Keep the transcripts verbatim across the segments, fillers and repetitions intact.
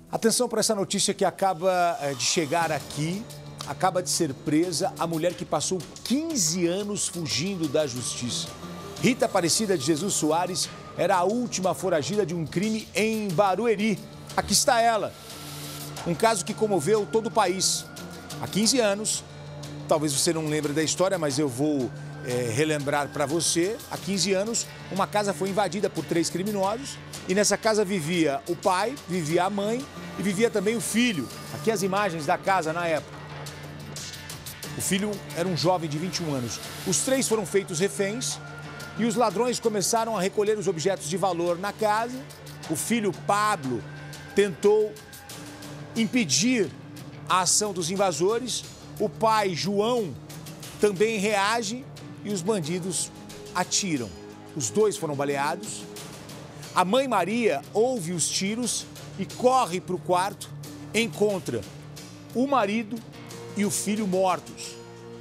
Atenção para essa notícia que acaba de chegar aqui. Acaba de ser presa a mulher que passou quinze anos fugindo da justiça. Rita Aparecida de Jesus Soares era a última foragida de um crime em Barueri. Aqui está ela. Um caso que comoveu todo o país. Há quinze anos, talvez você não lembre da história, mas eu vou é, relembrar para você. Há quinze anos, uma casa foi invadida por três criminosos e nessa casa vivia o pai, vivia a mãe e vivia também o filho. Aqui as imagens da casa na época. O filho era um jovem de vinte e um anos. Os três foram feitos reféns e os ladrões começaram a recolher os objetos de valor na casa. O filho, Pablo, tentou impedir a ação dos invasores. O pai, João, também reage e os bandidos atiram. Os dois foram baleados. A mãe Maria ouve os tiros e corre para o quarto, encontra o marido e o filho mortos.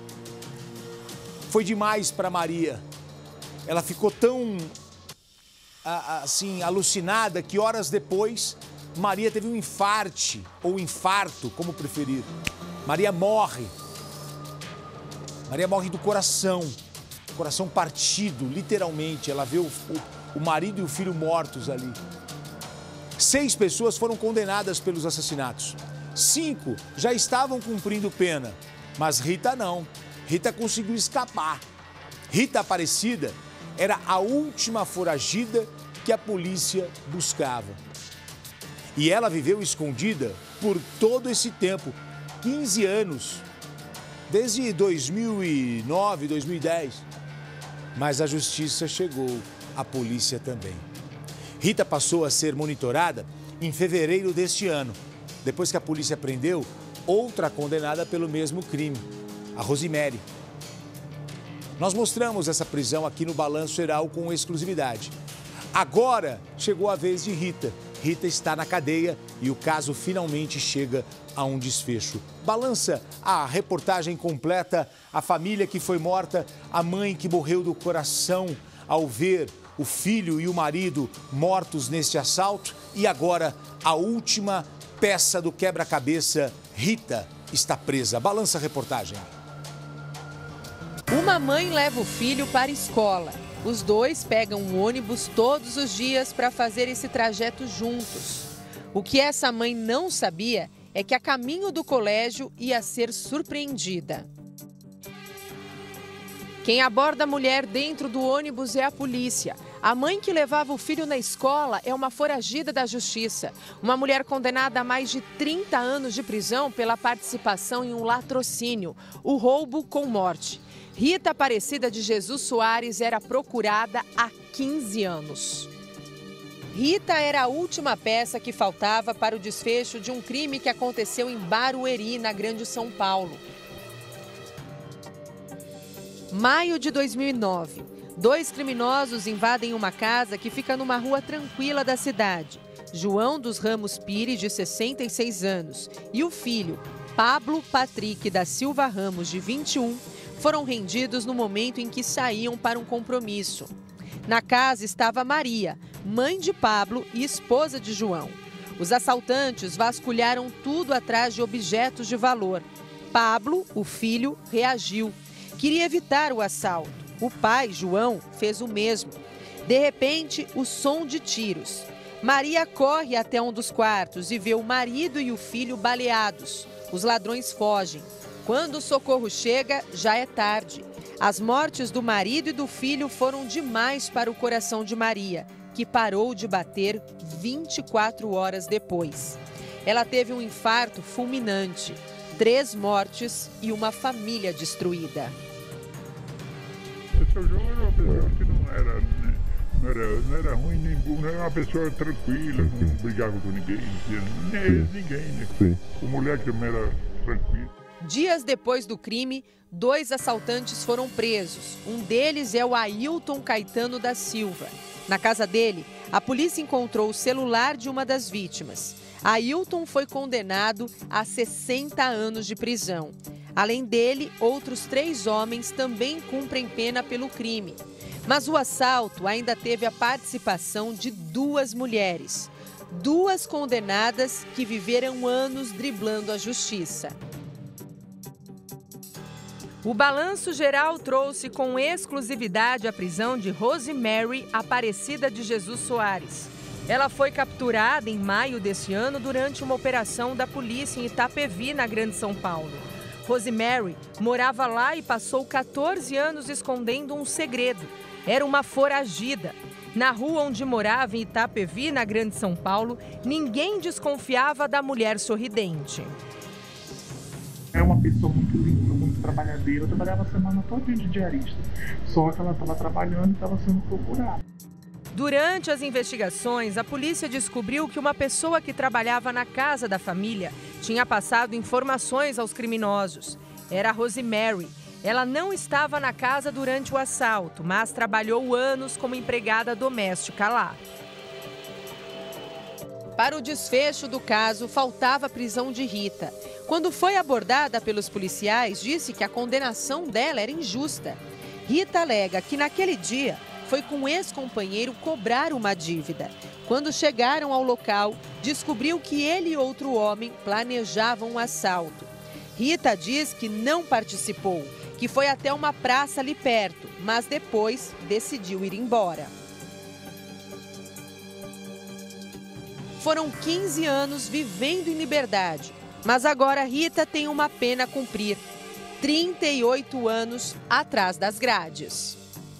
Foi demais para Maria. Ela ficou tão assim alucinada que horas depois Maria teve um infarte ou infarto, como preferir. Maria morre. Maria morre do coração, coração partido, literalmente. Ela vê o, o, o marido e o filho mortos ali. Seis pessoas foram condenadas pelos assassinatos. Cinco já estavam cumprindo pena, mas Rita não. Rita conseguiu escapar. Rita Aparecida era a última foragida que a polícia buscava. E ela viveu escondida por todo esse tempo, quinze anos, desde dois mil e nove, dois mil e dez. Mas a justiça chegou, a polícia também. Rita passou a ser monitorada em fevereiro deste ano, depois que a polícia prendeu outra condenada pelo mesmo crime, a Rosimere. Nós mostramos essa prisão aqui no Balanço Geral com exclusividade. Agora chegou a vez de Rita. Rita está na cadeia e o caso finalmente chega a um desfecho. Balança a reportagem completa, a família que foi morta, a mãe que morreu do coração ao ver o filho e o marido mortos neste assalto e agora a última peça do quebra-cabeça, Rita, está presa. Balança a reportagem. Uma mãe leva o filho para a escola. Os dois pegam um ônibus todos os dias para fazer esse trajeto juntos. O que essa mãe não sabia é que a caminho do colégio ia ser surpreendida. Quem aborda a mulher dentro do ônibus é a polícia. A mãe que levava o filho na escola é uma foragida da justiça. Uma mulher condenada a mais de trinta anos de prisão pela participação em um latrocínio, o roubo com morte. Rita Aparecida de Jesus Soares era procurada há quinze anos. Rita era a última peça que faltava para o desfecho de um crime que aconteceu em Barueri, na Grande São Paulo. Maio de dois mil e nove. Dois criminosos invadem uma casa que fica numa rua tranquila da cidade. João dos Ramos Pires, de sessenta e seis anos, e o filho, Pablo Patrick da Silva Ramos, de vinte e um, foram rendidos no momento em que saíam para um compromisso. Na casa estava Maria, mãe de Pablo e esposa de João. Os assaltantes vasculharam tudo atrás de objetos de valor. Pablo, o filho, reagiu. Queria evitar o assalto. O pai, João, fez o mesmo. De repente, o som de tiros. Maria corre até um dos quartos e vê o marido e o filho baleados. Os ladrões fogem. Quando o socorro chega, já é tarde. As mortes do marido e do filho foram demais para o coração de Maria, que parou de bater vinte e quatro horas depois. Ela teve um infarto fulminante, três mortes e uma família destruída. O seu João era uma pessoa que não era, não era, não era ruim nem burro, não era uma pessoa tranquila, não brigava com ninguém, nem ninguém, né? O moleque também era tranquilo. Dias depois do crime, dois assaltantes foram presos. Um deles é o Ailton Caetano da Silva. Na casa dele, a polícia encontrou o celular de uma das vítimas. Ailton foi condenado a sessenta anos de prisão. Além dele, outros três homens também cumprem pena pelo crime. Mas o assalto ainda teve a participação de duas mulheres. duas condenadas que viveram anos driblando a justiça. O Balanço Geral trouxe com exclusividade a prisão de Rosemary Aparecida de Jesus Soares. Ela foi capturada em maio desse ano durante uma operação da polícia em Itapevi, na Grande São Paulo. Rosemary morava lá e passou quatorze anos escondendo um segredo. Era uma foragida. Na rua onde morava, em Itapevi, na Grande São Paulo, ninguém desconfiava da mulher sorridente. É uma pessoa muito limpa, muito trabalhadeira. Eu trabalhava a semana toda de diarista. Só que ela estava trabalhando e estava sendo procurada. Durante as investigações, a polícia descobriu que uma pessoa que trabalhava na casa da família tinha passado informações aos criminosos. Era a Rosemary. Ela não estava na casa durante o assalto, mas trabalhou anos como empregada doméstica lá. Para o desfecho do caso, faltava a prisão de Rita. Quando foi abordada pelos policiais, disse que a condenação dela era injusta. Rita alega que naquele dia foi com um ex-companheiro cobrar uma dívida. Quando chegaram ao local, descobriu que ele e outro homem planejavam um assalto. Rita diz que não participou, que foi até uma praça ali perto, mas depois decidiu ir embora. Foram quinze anos vivendo em liberdade, mas agora Rita tem uma pena a cumprir. trinta e oito anos atrás das grades.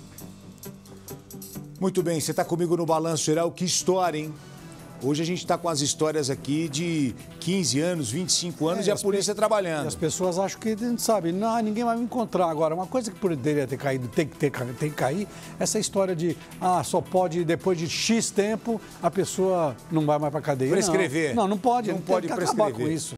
Muito bem, você está comigo no Balanço Geral. Que história, hein? Hoje a gente está com as histórias aqui de quinze anos, vinte e cinco anos é, e a polícia trabalhando. E as pessoas acham que, sabe, não, ninguém vai me encontrar. Agora, uma coisa que poderia ter caído, tem que, ter, tem que cair, essa história de, ah, só pode, depois de X tempo, a pessoa não vai mais para cadeia. Prescrever. Não, não, não pode. Não pode tem que prescrever. acabar com isso.